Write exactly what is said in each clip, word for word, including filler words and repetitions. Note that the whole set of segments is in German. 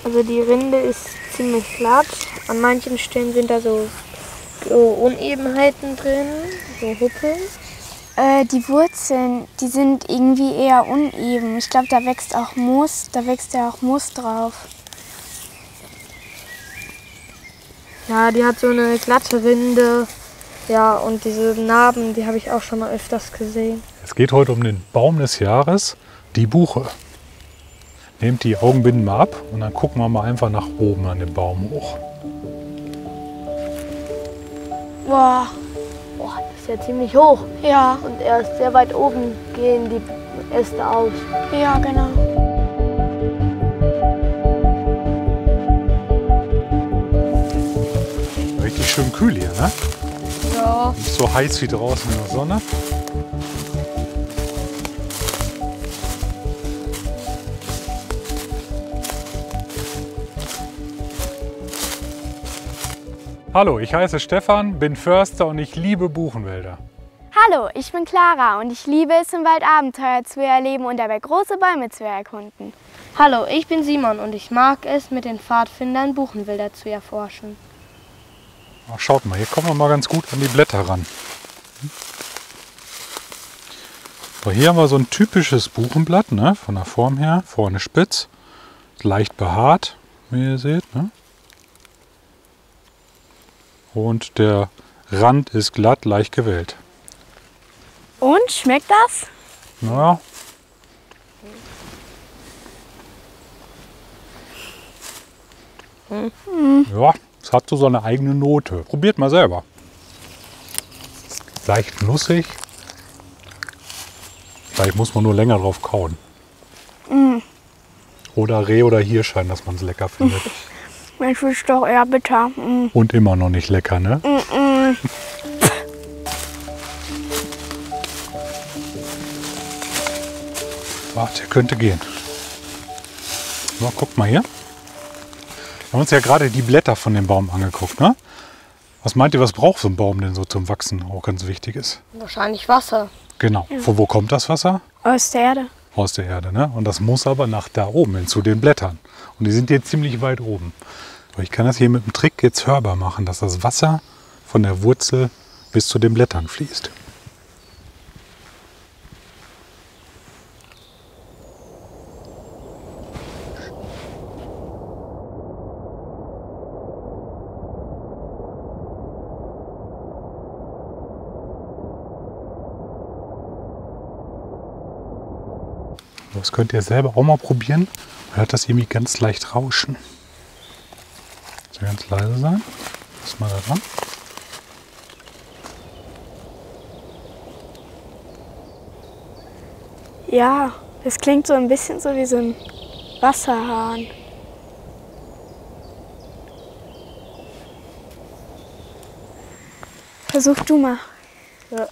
Also die Rinde ist ziemlich glatt. An manchen Stellen sind da so, so Unebenheiten drin, so Huppeln. Äh, die Wurzeln, die sind irgendwie eher uneben. Ich glaube, da wächst auch Moos, da wächst ja auch Moos drauf. Ja, die hat so eine glatte Rinde. Ja, und diese Narben, die habe ich auch schon mal öfters gesehen. Es geht heute um den Baum des Jahres, die Buche. Nehmt die Augenbinden mal ab und dann gucken wir mal einfach nach oben an den Baum hoch. Boah, Boah, das ist ja ziemlich hoch. ja, Und erst sehr weit oben gehen die Äste aus. ja, genau. Richtig schön kühl hier, ne? Ja. Nicht so heiß wie draußen in der Sonne. Hallo, ich heiße Stefan, bin Förster und ich liebe Buchenwälder. Hallo, ich bin Clara und ich liebe es, im Wald Abenteuer zu erleben und dabei große Bäume zu erkunden. Hallo, ich bin Simon und ich mag es, mit den Pfadfindern Buchenwälder zu erforschen. Ach, schaut mal, hier kommen wir mal ganz gut an die Blätter ran. So, hier haben wir so ein typisches Buchenblatt, ne? Von der Form her, vorne spitz, leicht behaart, wie ihr seht. Ne? Und der Rand ist glatt, leicht gewellt. Und, schmeckt das? Naja. Ja, es hat so seine eigene Note. Probiert mal selber. Leicht nussig. Vielleicht muss man nur länger drauf kauen. Mm. Oder Reh oder Hirschwein, dass man es lecker findet. Ich finde es doch eher bitter. Mm. Und immer noch nicht lecker, ne? Mm -mm. Ach, der könnte gehen. So, guck mal hier. Wir haben uns ja gerade die Blätter von dem Baum angeguckt, ne? Was meint ihr, was braucht so ein Baum denn so zum Wachsen? Auch ganz wichtig ist. Wahrscheinlich Wasser. Genau. Von wo kommt das Wasser? Aus der Erde. Aus der Erde, ne? Und das muss aber nach da oben hin, zu den Blättern. Und die sind jetzt ziemlich weit oben. Aber ich kann das hier mit dem Trick jetzt hörbar machen, dass das Wasser von der Wurzel bis zu den Blättern fließt. Das könnt ihr selber auch mal probieren. Man hört das irgendwie ganz leicht rauschen. Soll ganz leise sein. Lass mal da dran. Ja, das klingt so ein bisschen so wie so ein Wasserhahn. Versuch du mal. Ja.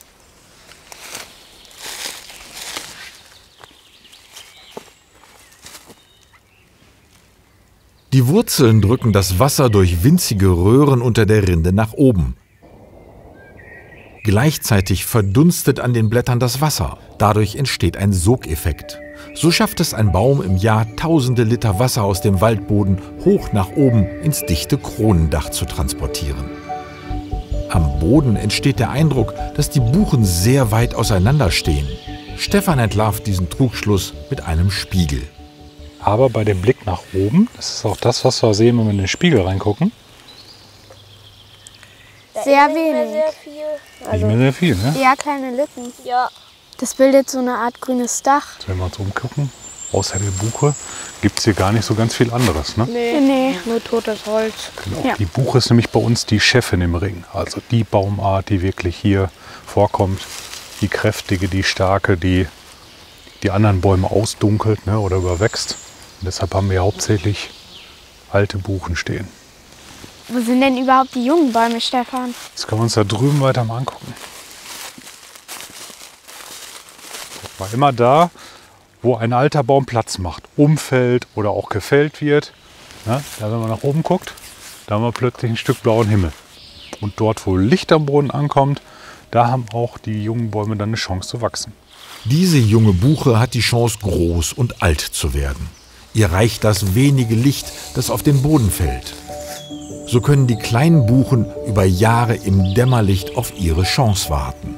Die Wurzeln drücken das Wasser durch winzige Röhren unter der Rinde nach oben. Gleichzeitig verdunstet an den Blättern das Wasser. Dadurch entsteht ein Sogeffekt. So schafft es ein Baum im Jahr tausende Liter Wasser aus dem Waldboden hoch nach oben ins dichte Kronendach zu transportieren. Am Boden entsteht der Eindruck, dass die Buchen sehr weit auseinander stehen. Stefan entlarvt diesen Trugschluss mit einem Spiegel. Aber bei dem Blick nach oben, das ist auch das, was wir sehen, wenn wir in den Spiegel reingucken. Sehr Nicht mehr wenig. sehr viel. Nicht mehr sehr viel, ne? Eher kleine Lücken. Ja. Das bildet so eine Art grünes Dach. Wenn wir uns umgucken, außer der Buche, gibt es hier gar nicht so ganz viel anderes. Ne? Nee, Nee. nur totes Holz. Genau. Ja. Die Buche ist nämlich bei uns die Chefin im Ring. Also die Baumart, die wirklich hier vorkommt. Die kräftige, die starke, die die anderen Bäume ausdunkelt, ne, oder überwächst. Und deshalb haben wir hauptsächlich alte Buchen stehen. Wo sind denn überhaupt die jungen Bäume, Stefan? Das können wir uns da drüben weiter mal angucken. Guck mal, immer da, wo ein alter Baum Platz macht, umfällt oder auch gefällt wird, ne, da, wenn man nach oben guckt, da haben wir plötzlich ein Stück blauen Himmel. Und dort, wo Licht am Boden ankommt, da haben auch die jungen Bäume dann eine Chance zu wachsen. Diese junge Buche hat die Chance, groß und alt zu werden. Ihr reicht das wenige Licht, das auf den Boden fällt. So können die kleinen Buchen über Jahre im Dämmerlicht auf ihre Chance warten.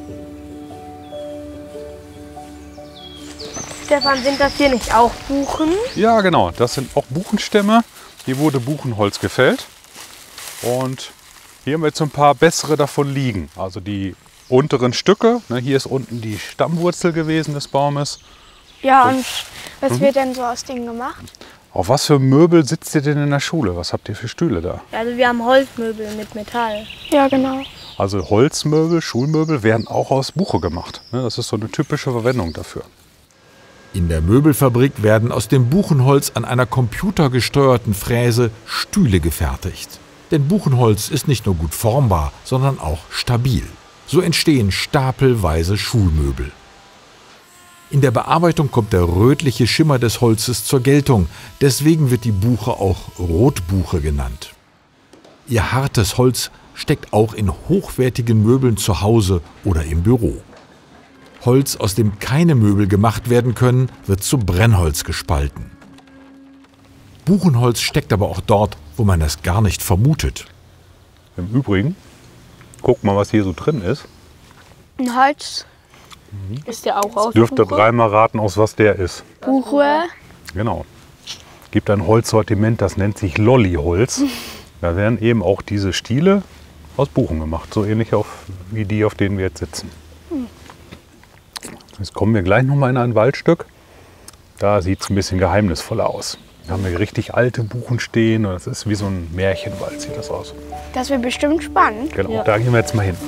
Stefan, sind das hier nicht auch Buchen? Ja, genau. Das sind auch Buchenstämme. Hier wurde Buchenholz gefällt. Und hier haben wir jetzt so ein paar bessere davon liegen. Also die unteren Stücke. Ne, hier ist unten die Stammwurzel gewesen des Baumes. Ja, und was Mhm. wird denn so aus denen gemacht? Auf was für Möbel sitzt ihr denn in der Schule? Was habt ihr für Stühle da? Also wir haben Holzmöbel mit Metall. Ja, genau. Also Holzmöbel, Schulmöbel werden auch aus Buche gemacht. Ne, das ist so eine typische Verwendung dafür. In der Möbelfabrik werden aus dem Buchenholz an einer computergesteuerten Fräse Stühle gefertigt. Denn Buchenholz ist nicht nur gut formbar, sondern auch stabil. So entstehen stapelweise Schulmöbel. In der Bearbeitung kommt der rötliche Schimmer des Holzes zur Geltung. Deswegen wird die Buche auch Rotbuche genannt. Ihr hartes Holz steckt auch in hochwertigen Möbeln zu Hause oder im Büro. Holz, aus dem keine Möbel gemacht werden können, wird zu Brennholz gespalten. Buchenholz steckt aber auch dort, wo man es gar nicht vermutet. Im Übrigen, guck mal, was hier so drin ist. Ein Holz, Ist der auch aus Dürft ihr Buche? dreimal raten, aus was der ist. Buche, Genau. Gibt ein Holzsortiment, das nennt sich Lolliholz. Da werden eben auch diese Stiele aus Buchen gemacht. So ähnlich auf, wie die, auf denen wir jetzt sitzen. Jetzt kommen wir gleich noch mal in ein Waldstück. Da sieht es ein bisschen geheimnisvoller aus. Da haben wir richtig alte Buchen stehen und das ist wie so ein Märchenwald, sieht das aus. das wird bestimmt spannend. Genau, Ja. da gehen wir jetzt mal hin.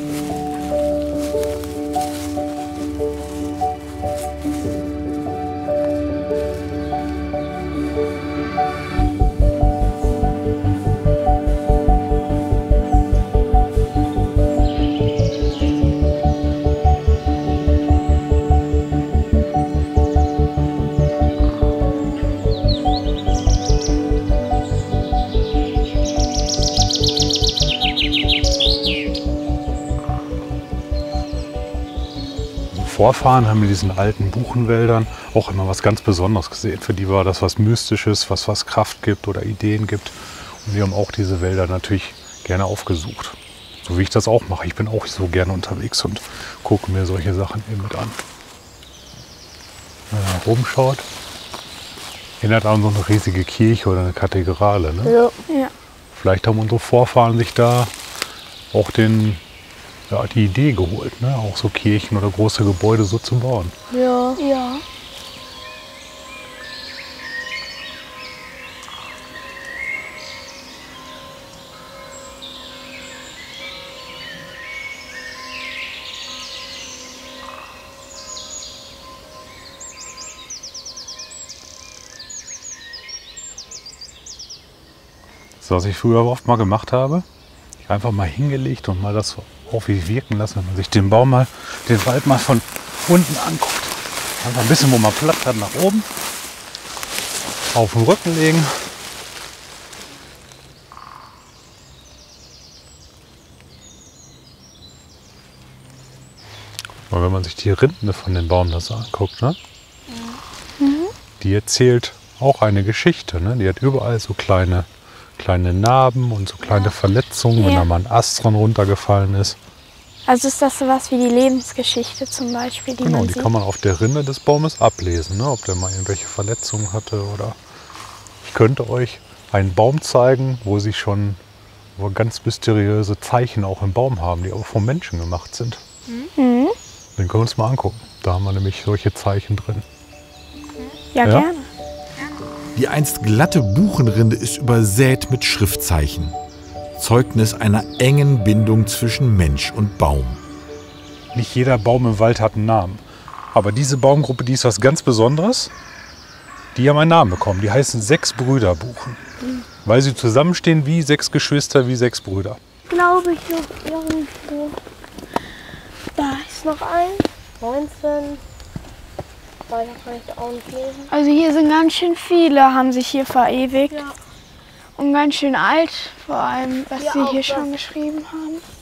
Vorfahren haben in diesen alten Buchenwäldern auch immer was ganz Besonderes gesehen. Für die war das was Mystisches, was was Kraft gibt oder Ideen gibt. Und wir haben auch diese Wälder natürlich gerne aufgesucht. So wie ich das auch mache. Ich bin auch so gerne unterwegs und gucke mir solche Sachen eben mit an. Wenn man nach oben schaut, erinnert an so eine riesige Kirche oder eine Kathedrale. Ne? Ja. Ja. Vielleicht haben unsere Vorfahren sich da auch den, ja, die Idee geholt, ne? Auch so Kirchen oder große Gebäude so zu bauen. Ja. Ja. Das, was ich früher oft mal gemacht habe, ich einfach mal hingelegt und mal das so auf sich wirken lassen, wenn man sich den Baum mal, den Wald mal von unten anguckt. Einfach ein bisschen, wo man Platz hat, nach oben, auf den Rücken legen. Und wenn man sich die Rinde von dem Baum das so anguckt, ne? Die erzählt auch eine Geschichte. Ne? Die hat überall so kleine, kleine Narben und so kleine Verletzungen, wenn Ja. da mal ein Ast dran runtergefallen ist. Also ist das sowas wie die Lebensgeschichte zum Beispiel, die Genau, man die sieht? kann man auf der Rinde des Baumes ablesen, ne? Ob der mal irgendwelche Verletzungen hatte oder. Ich könnte euch einen Baum zeigen, wo sie schon wo ganz mysteriöse Zeichen auch im Baum haben, die aber vom Menschen gemacht sind. Mhm. Den können wir uns mal angucken. Da haben wir nämlich solche Zeichen drin. Ja, Ja? gerne. Die einst glatte Buchenrinde ist übersät mit Schriftzeichen. Zeugnis einer engen Bindung zwischen Mensch und Baum. Nicht jeder Baum im Wald hat einen Namen. Aber diese Baumgruppe, die ist was ganz Besonderes. Die haben einen Namen bekommen. Die heißen Sechs-Brüder-Buchen. Weil sie zusammenstehen wie sechs Geschwister, wie sechs Brüder. Glaube ich noch irgendwo. Da ist noch eins. neunzehn. Weiter kann ich auch nicht lesen. Also hier sind ganz schön viele, haben sich hier verewigt. Ja. Und ganz schön alt, vor allem, was Ja, sie auch hier das. schon geschrieben haben.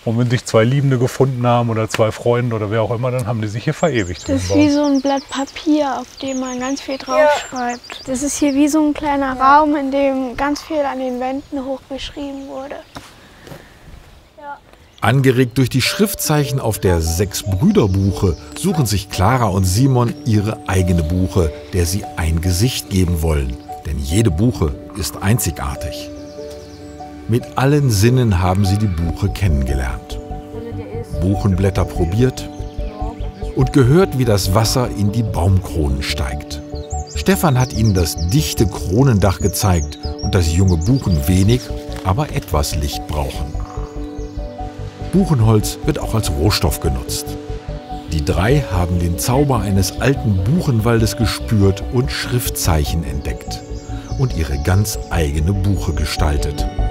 Und wenn sich zwei Liebende gefunden haben oder zwei Freunde oder wer auch immer, dann haben die sich hier verewigt. Das ist wie so ein Blatt Papier, auf dem man ganz viel draufschreibt. Das ist hier wie so ein kleiner ja. Raum, in dem ganz viel an den Wänden hochgeschrieben wurde. Ja. Angeregt durch die Schriftzeichen auf der Sechs-Brüder-Buche suchen sich Clara und Simon ihre eigene Buche, der sie ein Gesicht geben wollen. Denn jede Buche ist einzigartig. Mit allen Sinnen haben sie die Buche kennengelernt. Buchenblätter probiert und gehört, wie das Wasser in die Baumkronen steigt. Stefan hat ihnen das dichte Kronendach gezeigt und dass junge Buchen wenig, aber etwas Licht brauchen. Buchenholz wird auch als Rohstoff genutzt. Die drei haben den Zauber eines alten Buchenwaldes gespürt und Schriftzeichen entdeckt und ihre ganz eigene Buche gestaltet.